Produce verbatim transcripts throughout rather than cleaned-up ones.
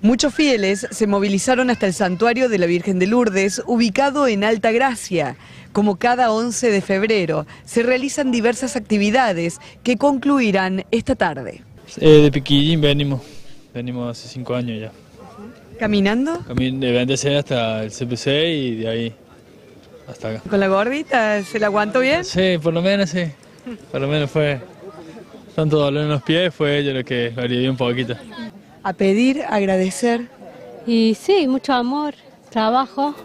Muchos fieles se movilizaron hasta el santuario de la Virgen de Lourdes, ubicado en Altagracia. Como cada once de febrero, se realizan diversas actividades que concluirán esta tarde. Eh, de Piquillín venimos, venimos hace cinco años ya. ¿Caminando? Camin de B N C hasta el C P C y de ahí hasta acá. ¿Con la gordita? ¿Se la aguantó bien? Sí, por lo menos sí. Por lo menos fue tanto dolor en los pies, fue yo lo que lo alivió un poquito. A pedir, agradecer. Y sí, mucho amor, trabajo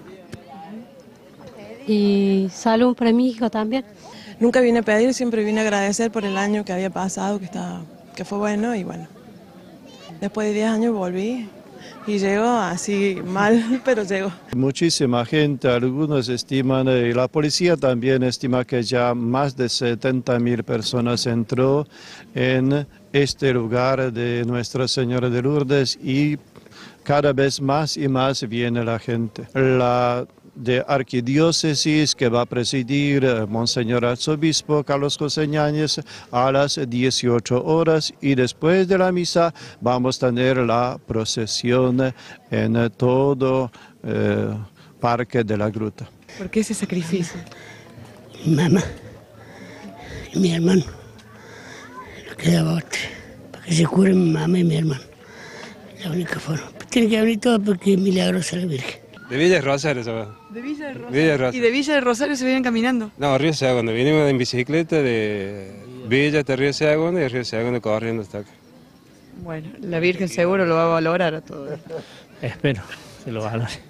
y salud para mi hijo también. Nunca vine a pedir, siempre vine a agradecer por el año que había pasado, que, estaba, que fue bueno y bueno. Después de diez años volví y llego así mal, pero llego. Muchísima gente, algunos estiman, y la policía también estima que ya más de setenta mil personas entró en este lugar de Nuestra Señora de Lourdes y cada vez más y más viene la gente. La de arquidiócesis que va a presidir Monseñor Arzobispo Carlos José Ñáñez a las dieciocho horas y después de la misa vamos a tener la procesión en todo el eh, Parque de la Gruta. ¿Por qué ese sacrificio? Mi mamá y mi hermano, no quedaba otra, para que se cure mi mamá y mi hermano, la única forma. Tiene que venir todo porque es milagrosa la Virgen. De Villa de Rosario, ¿sabes? ¿De Villa de Rosario? Villa de Rosario. ¿Y de Villa de Rosario se vienen caminando? No, Río Segundo. Vinimos en bicicleta de Villa hasta Río Segundo y Río Segundo corriendo hasta acá. Bueno, la Virgen seguro lo va a valorar a todo esto. Espero, se lo valore.